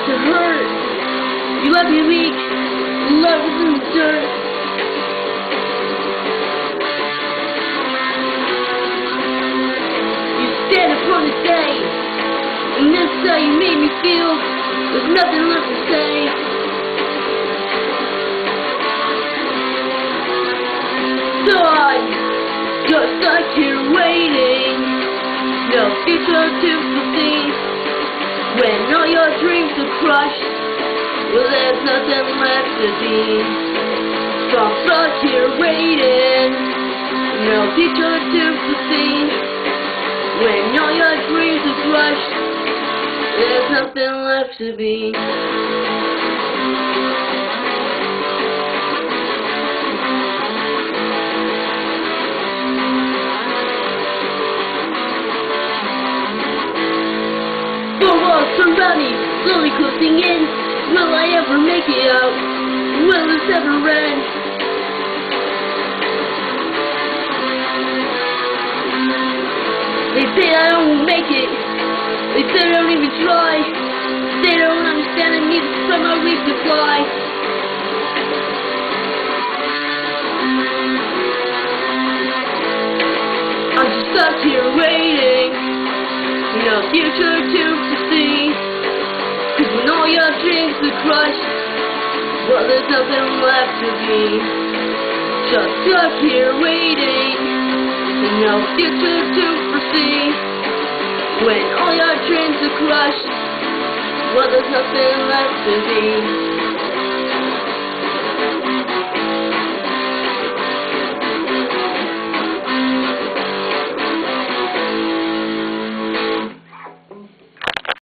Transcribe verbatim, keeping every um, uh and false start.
to hurt. You left me weak, love was in the dirt. You stand up on the day, and that's how you made me feel. There's nothing left to say. So I got stuck here waiting, no future to foresee. When all your dreams are crushed, well, there's nothing left to be. So I'm stuck here waiting, no future to foresee. When all your dreams are crushed, there's nothing left to be. Four walls surround me, slowly closing in. Will I ever make it out? Will this ever end? They say I won't make it. They say I don't even try. They don't understand I need to spread my wings to fly. I'm just stuck here waiting, no future to foresee. Cause when all your dreams are crushed, well, there's nothing left to be. Just stuck here waiting, no future to foresee. When all your dreams are crushed, well, there's nothing left to be.